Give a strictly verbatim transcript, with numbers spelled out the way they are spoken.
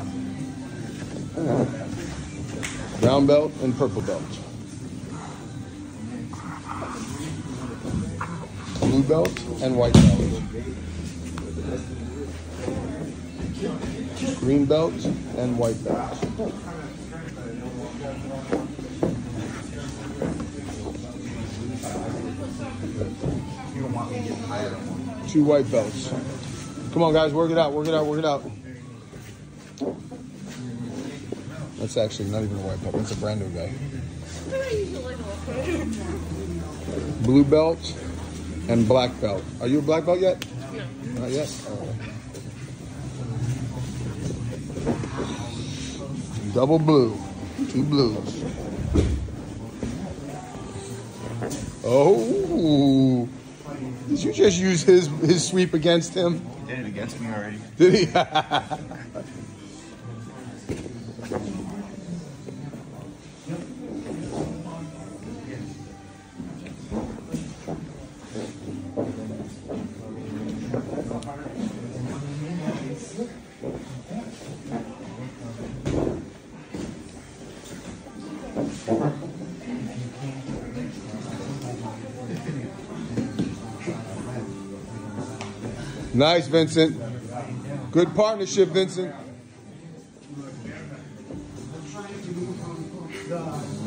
Brown belt and purple belt. Blue belt and white belt. Green belt and white belt. Two white belts. Come on, guys, work it out, work it out, work it out. That's actually not even a white belt. That's a brand new guy. Blue belt and black belt. Are you a black belt yet? No. Not yet? Oh. Double blue. Two blues. Oh. Did you just use his his sweep against him? He did it against me already. Did he? Nice, Vincent. Good partnership, Vincent.